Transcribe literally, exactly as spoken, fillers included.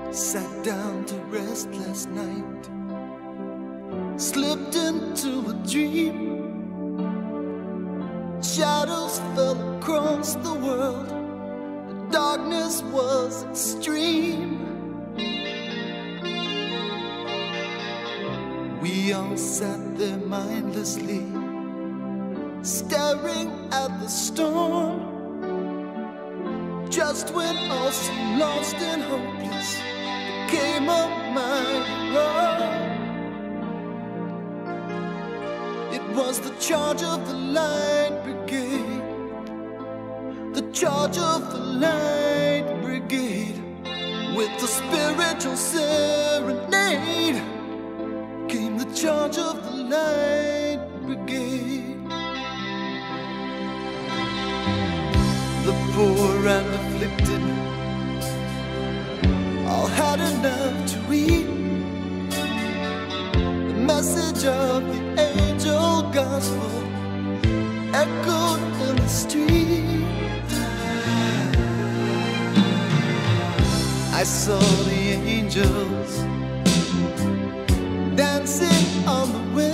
Sat down to rest last night, slipped into a dream. Shadows fell across the world, the darkness was extreme. We all sat there mindlessly, staring at the storm. Just when all seemed lost and hopeless, there came a mighty roar. It was the charge of the Light Brigade, the charge of the Light Brigade. With the spiritual serenade came the charge of the Light Brigade. The poor and afflicted all had enough to eat. The message of the angel gospel echoed in the street. I saw the angels dancing on the wind.